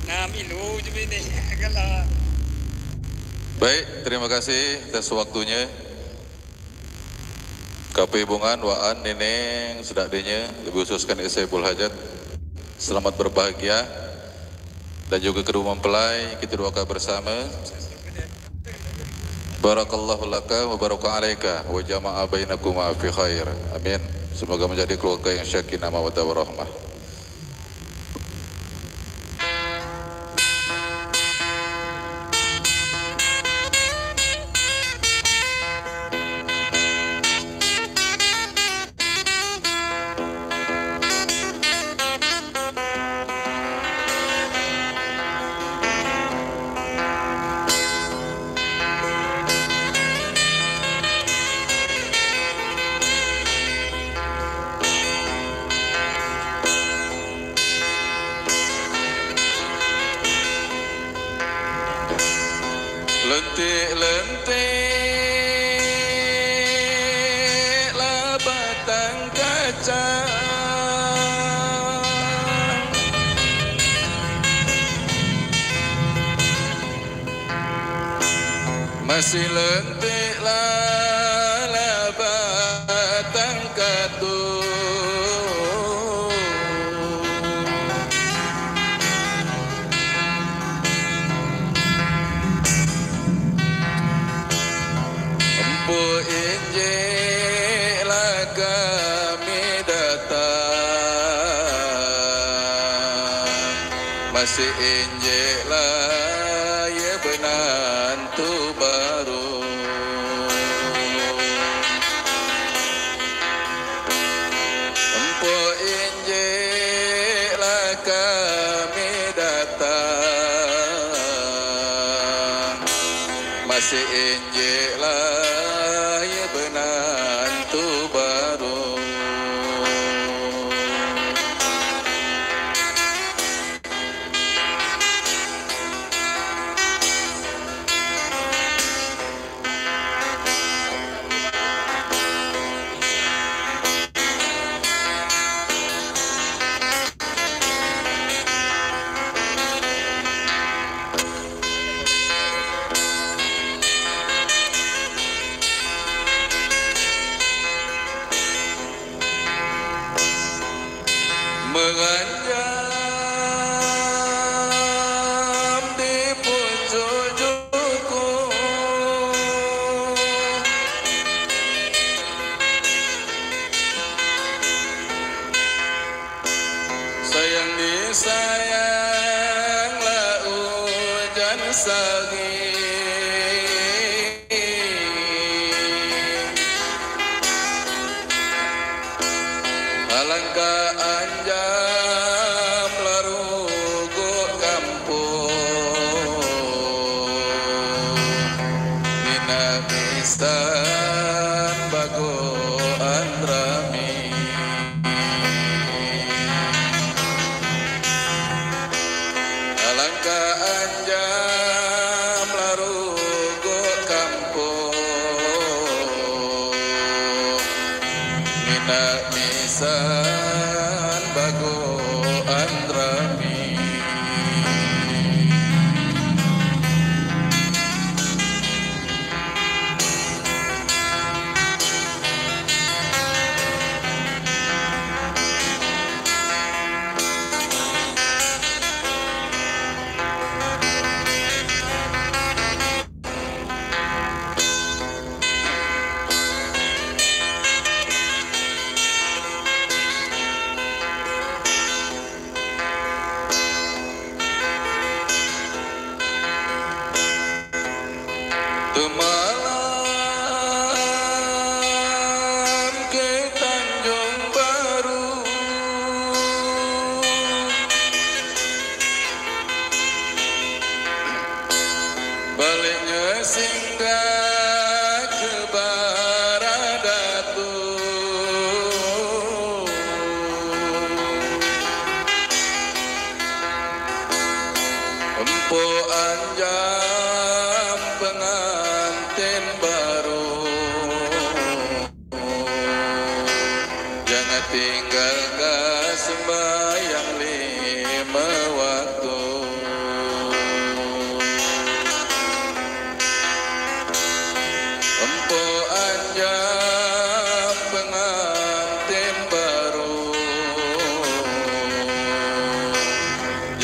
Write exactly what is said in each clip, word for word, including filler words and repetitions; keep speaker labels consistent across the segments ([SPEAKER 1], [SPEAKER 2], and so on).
[SPEAKER 1] Nah, milu je ini. Kalau.
[SPEAKER 2] Baik, terima kasih atas waktunya. K P Bungan, Waan, Neneng, sedakdinya, lebih khususkan Saiful Hajat. Selamat berbahagia. Dan juga kedua mempelai, kita doakan bersama. Barakallahu laka wa baraka alaika wa jama'a bainakuma fi khair. Amin. Semoga menjadi keluarga yang syakinah mawaddah warahmah. Lentik-lentik lah batang kacang, masih lentik lah lah batang katung. Empu injeklah kami datang, masih injeklah ya benantu baru. Empu injeklah kami datang, masih injeklah ya benantu baru. Menganjam di pucuk juku, sayang disayanglah hujan sagi. Alangkah anjam laruguk kampung, mina mistan bagoan rami. Alangkah anjam laruguk kampung, mina misan bagoan rami. Malam ke Tanjung Baru, baliknya singgah ke Baradatu. Empu anjam pengantin baru, jangan tinggalkan sembahyang lima waktu.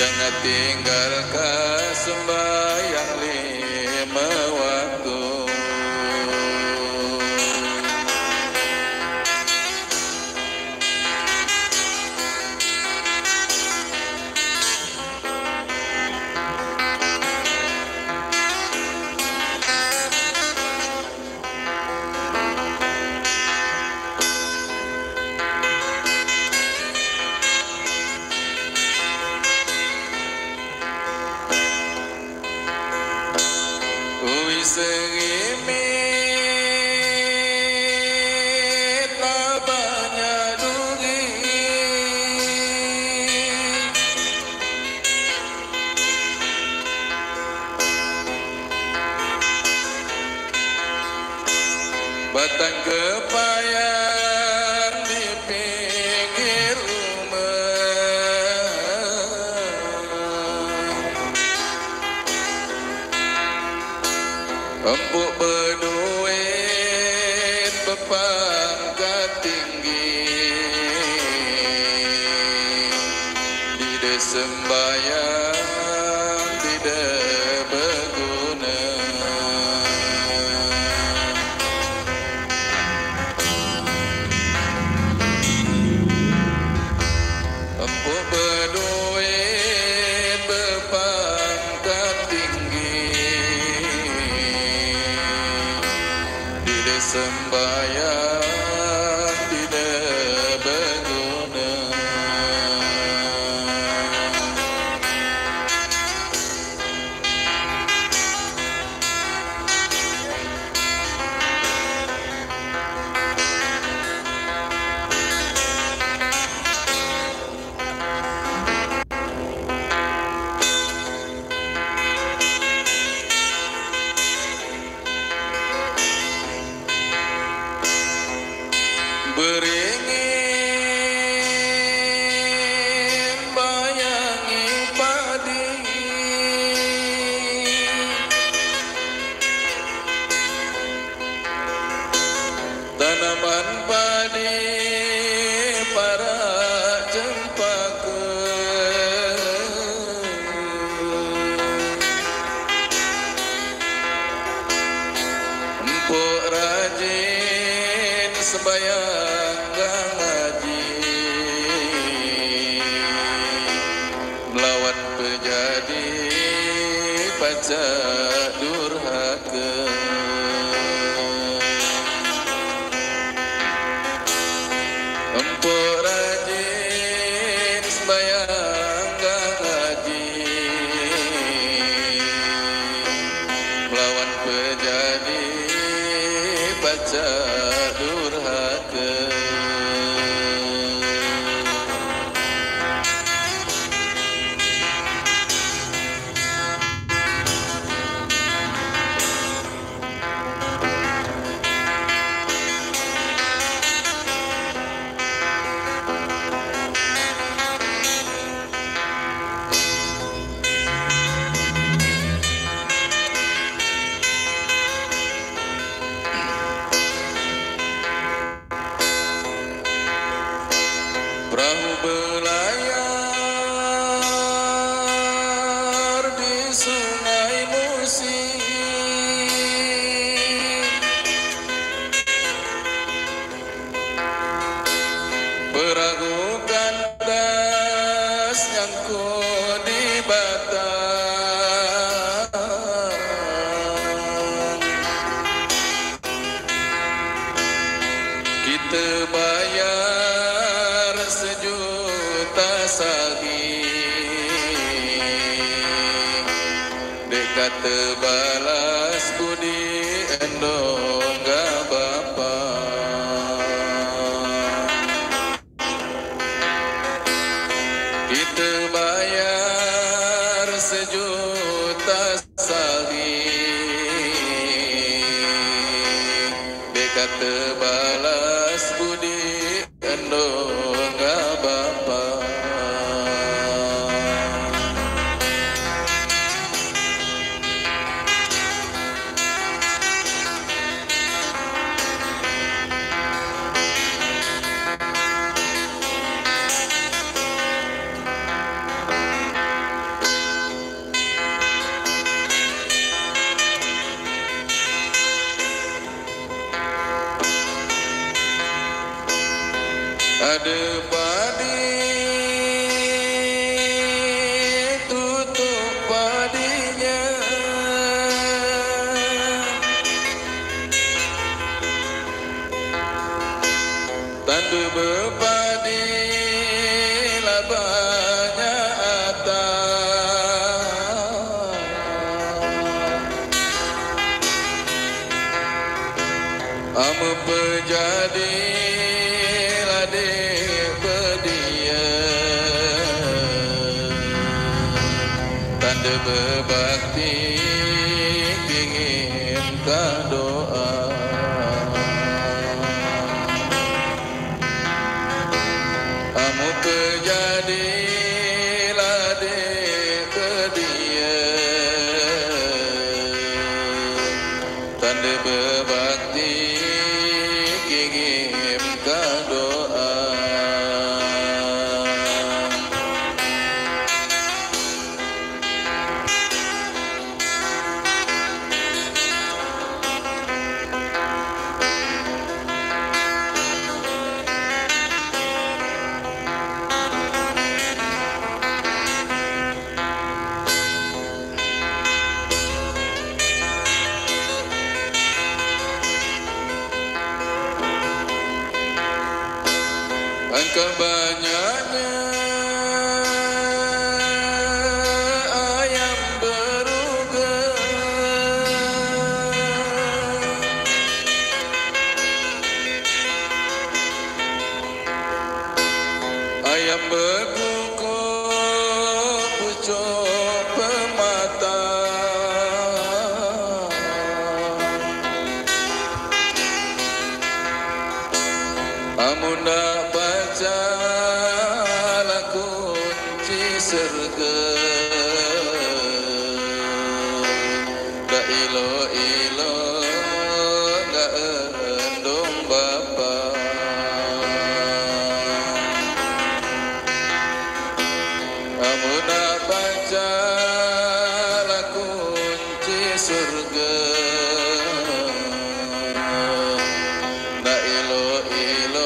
[SPEAKER 2] jangan tinggalkan sembahyang lima waktu. Sengimit labanya duri, batang kepayan di pinggir rumah, empuk berduit berpangkat tinggi, tidak sembahyang tidak berguna. Empuk berduit berpangkat tinggi, sembahyang tidak berguna. Beringin bayangi padi, tanaman padi para cempaka, empuk rajin sembahyang ngaji, melawan pejadi pacak durhaka. Empuk rajin sembahyang ngaji, melawan pejadi pacak durhaka. Perahu berlayar di sungai Musi, perahu kandas nyangkut di batang, kita bayar sejuta sagi, dek kata balas budi endong ga bapa. Kita bayar sejuta sagi, dek kata balas budi endong ga bapa. ada padi tutup padinya, tanda berpadi labanya atas, ama pejadi adik berdia, tanda berbakti kirimkan doa, amu pejadi adik berdia, tanda berbakti kirimkan doa. Angka banyaknya ayam beruga, ayam berkukuh pucuk pemata, amun dak baca kunci surga, dak ilo-ilo dak endong bapa, amun dak baca kunci surga, dak ilo-ilo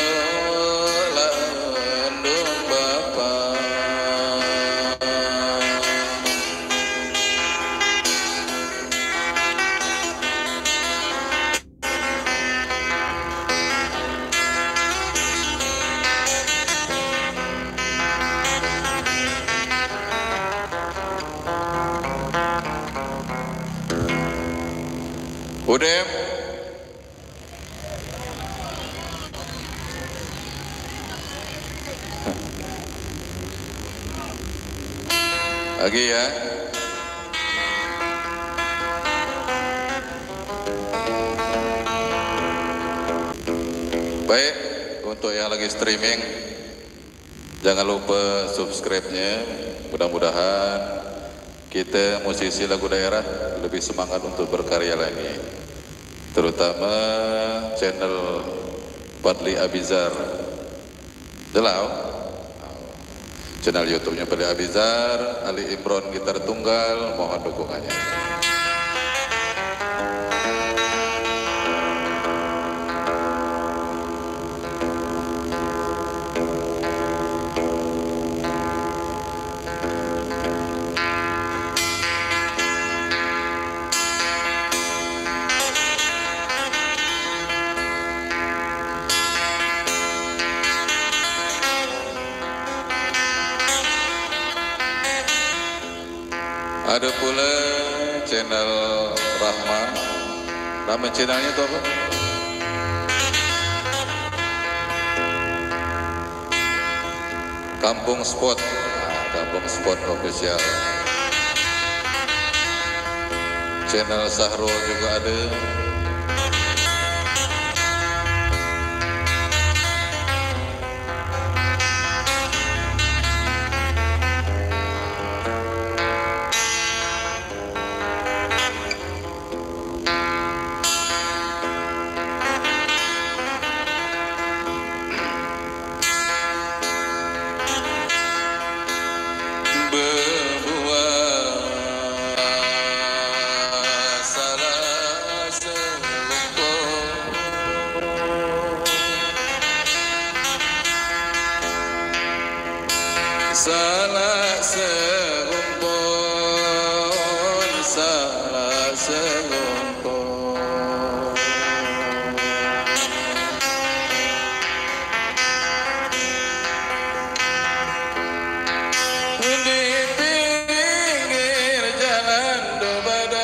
[SPEAKER 2] Udem, lagi ya. Baik, untuk yang lagi streaming, jangan lupa subscribe-nya. Mudah-mudahan kita musisi lagu daerah lebih semangat untuk berkarya lagi, terutama channel Fadli Abizar Delau, channel YouTube-nya Fadli Abizar, Ali Imron gitar tunggal, mohon dukungannya. Ada pula channel Rahman. Nama channelnya itu apa? Kampung Spot. Nah, Kampung Spot official. Channel Sahrul juga ada. selongkong. Di pinggir jalan do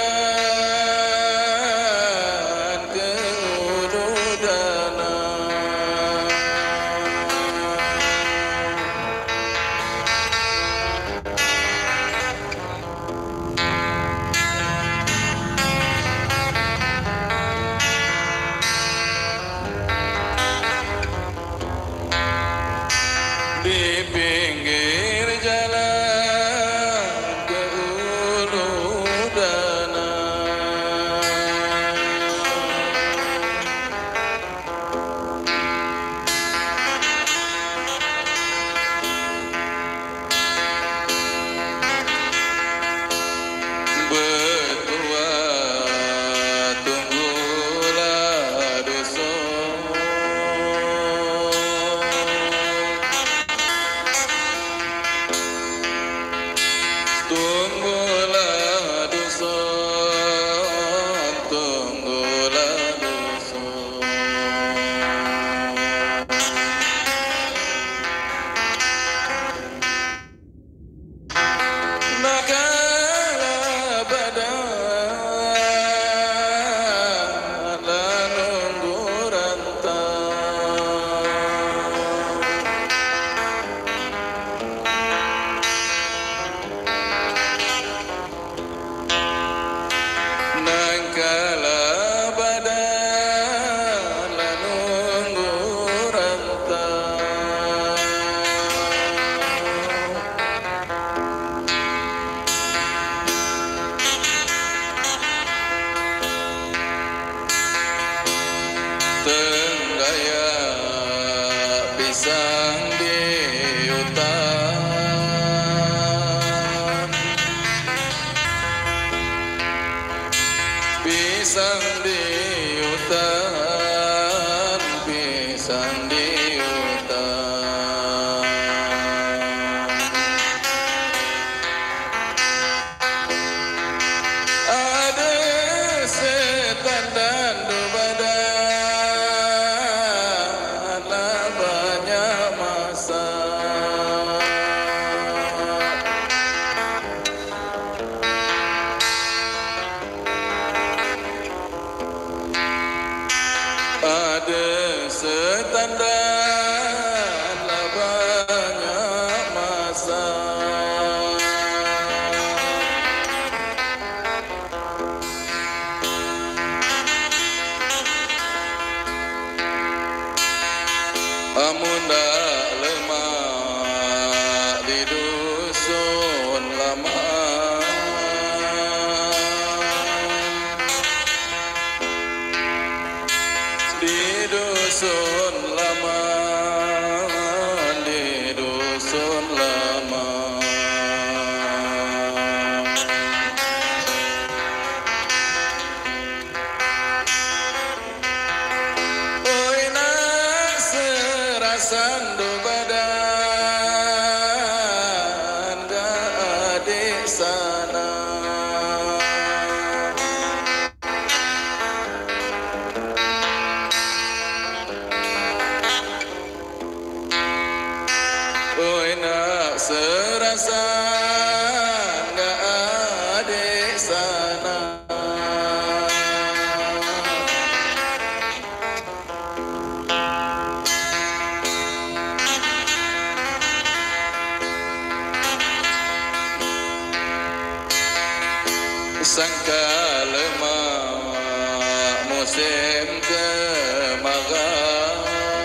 [SPEAKER 2] badan ke ududana. Di pinggir jalan ke ududana. Betua tunggulah dusun. Tunggulah dusun, tunggulah dusun. Nakala badan lan nunggu rantau. Nangkala badan lan nunggu rantau. Tenggaya pisang di hutan. Pisang di hutan, pisang di hutan. Ada setan dan do badan lah banyak masa. Ada setan dan lah banyak masa. Amun dak lemak di dusun lama. Di dusun lama, di dusun lama. Oi nak serasan do badan gak adik sana. Oi nak serasan gak adik sana. Sangka lemah musim kemarau.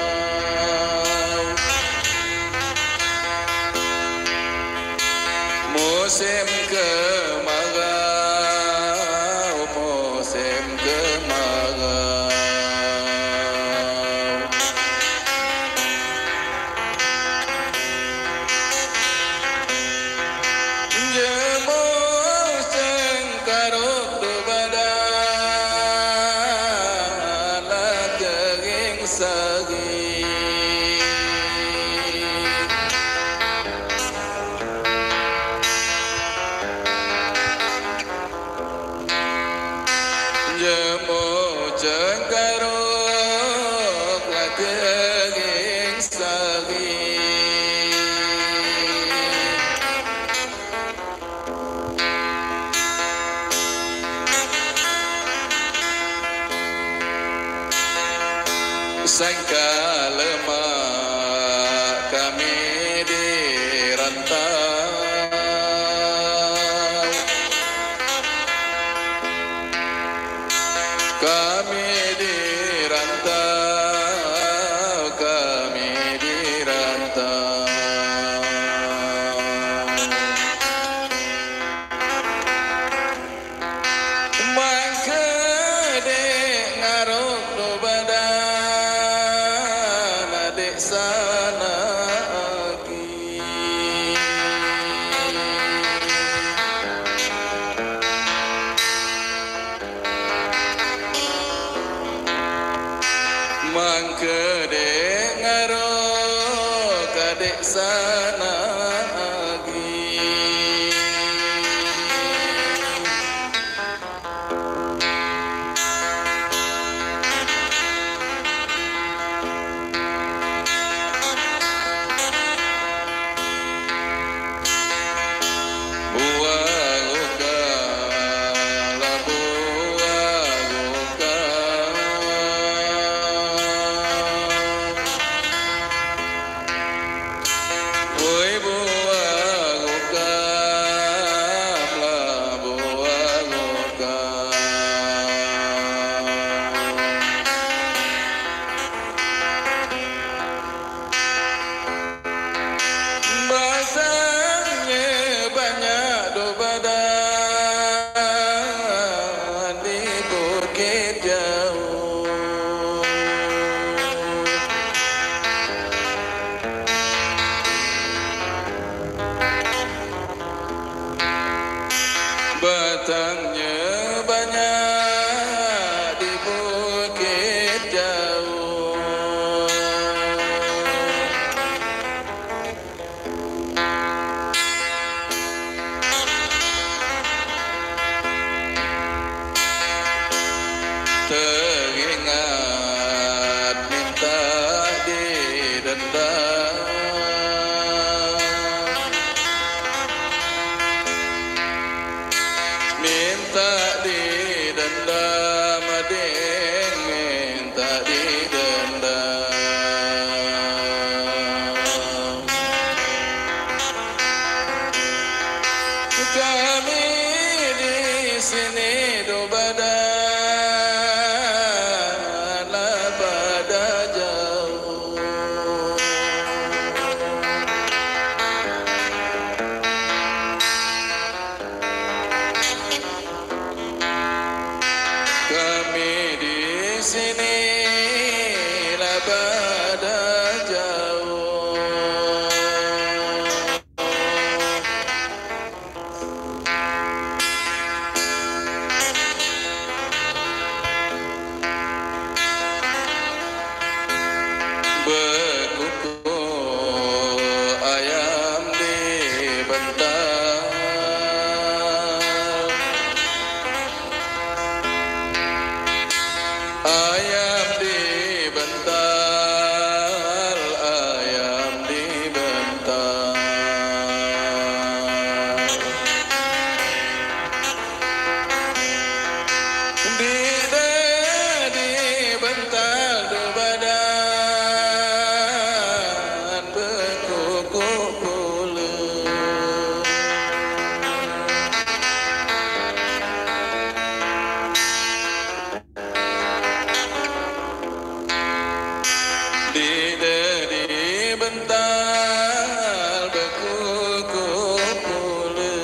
[SPEAKER 2] Musim kemarau, musim kemarau. Jemur cengkaruk do badan lah kering sari. cengkaruk lakeging sagi sangka lemah kami dirantau kami dirantau kami dirantau mangke dek ngaruk do badan adik sana lagi mangke dek ngaruk adik sana lagi buah luka la buah luka Oi buah luka la buah luka Basahnya banyak do badan di bukit jauh batangnya banyak di bukit jauh teringat minta didendam minta didendam adik minta didendam kami di sini do badan lah pada jauh kami di sini lah pada jauh berkuku ayam di bentar ayam di bentar ayam di bentar di di bentar do badan berkuku pula di di bentar berkuku pula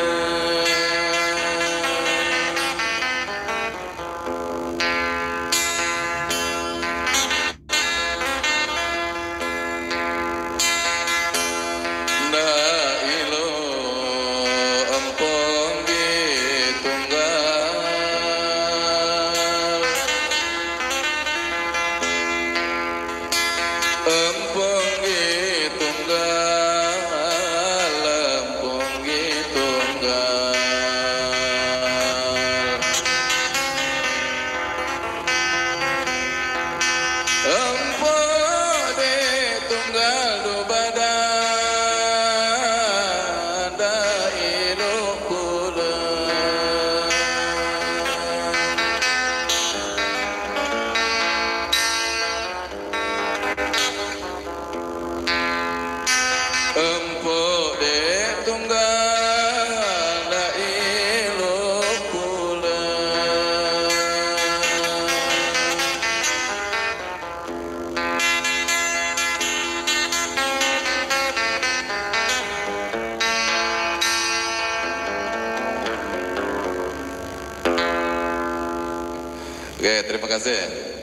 [SPEAKER 2] na ilo empong di tunggal empong di tunggal empong di tunggal Oke, terima kasih.